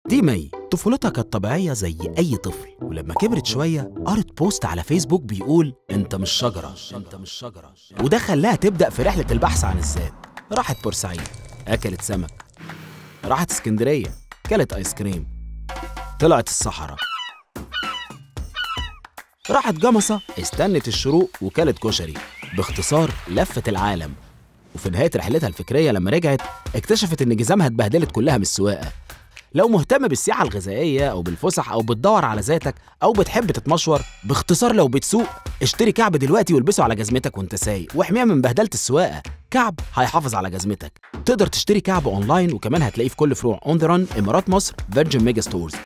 دي مي طفولتها كانت طبيعية زي أي طفل، ولما كبرت شوية قرت بوست على فيسبوك بيقول أنت مش شجرة، أنت مش شجرة، وده خلاها تبدأ في رحلة البحث عن الذات. راحت بورسعيد أكلت سمك، راحت اسكندرية كلت آيس كريم، طلعت الصحراء، راحت جمصة استنت الشروق وكلت كشري. باختصار لفت العالم، وفي نهاية رحلتها الفكرية لما رجعت اكتشفت إن جزامها اتبهدلت كلها من السواقة. لو مهتم بالسياحة الغذائية أو بالفسح أو بتدور على ذاتك أو بتحب تتمشور، باختصار لو بتسوق اشتري كعب دلوقتي والبسه على جزمتك وانت سايق واحميها من بهدلة السواقة. كعب هيحافظ على جزمتك. تقدر تشتري كعب أونلاين وكمان هتلاقيه في كل فروع اون ذا ران، إمارات مصر، فيرجن ميجا ستورز.